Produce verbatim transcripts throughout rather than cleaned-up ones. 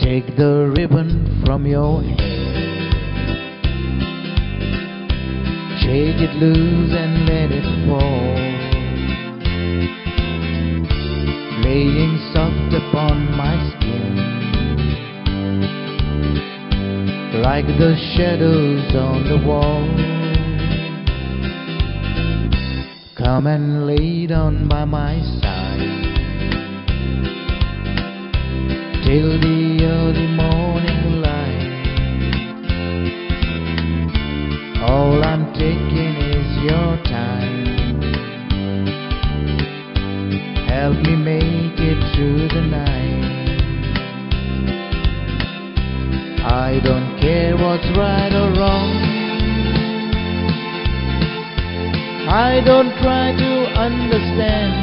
Take the ribbon from your hair, shake it loose and let it fall, laying soft upon my skin, like the shadows on the wall. Come and lay down by my side till the early morning light. All I'm taking is your time. Help me make it through the night. I don't care what's right or wrong. I don't try to understand.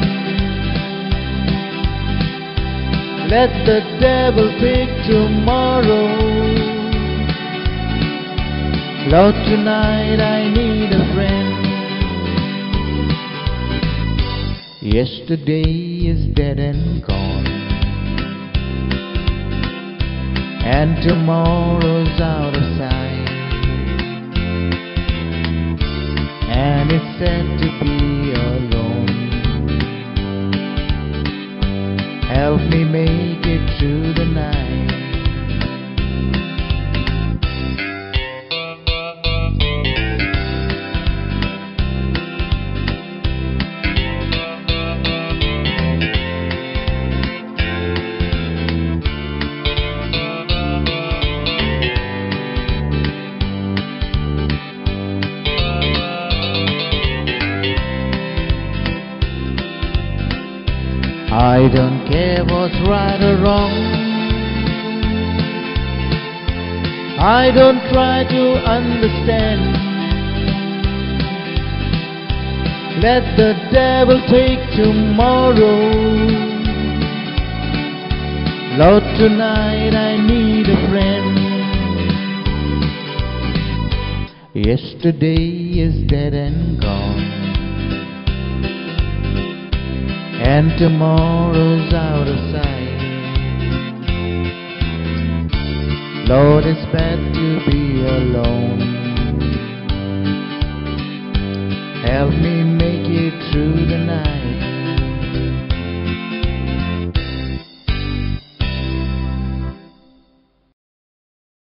Let the devil pick tomorrow. Lord, tonight I need a friend. Yesterday is dead and gone, and tomorrow's out of sight, and it's sad to be alone. Help me make it through the night. I don't care what's right or wrong. I don't try to understand. Let the devil take tomorrow. Lord, tonight I need a friend. Yesterday is dead and gone, and tomorrow's out of sight. Lord, it's bad to be alone.